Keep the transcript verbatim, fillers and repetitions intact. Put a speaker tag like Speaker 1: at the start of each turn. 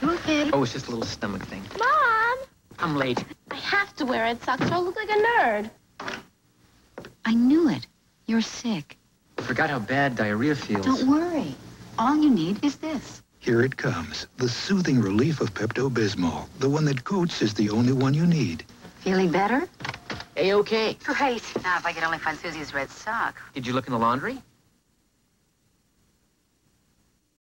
Speaker 1: Okay.
Speaker 2: Oh, it's just a little stomach thing.
Speaker 3: Mom!
Speaker 2: I'm late.
Speaker 3: I have to wear red socks or I'll look like a nerd.
Speaker 1: I knew it. You're sick.
Speaker 2: I forgot how bad diarrhea feels.
Speaker 1: Don't worry. All you need is this.
Speaker 4: Here it comes. The soothing relief of Pepto Bismol. The one that coats is the only one you need.
Speaker 1: Feeling better?
Speaker 2: A-okay.
Speaker 1: Great. Now, if I could only find Susie's red sock.
Speaker 2: Did you look in the laundry?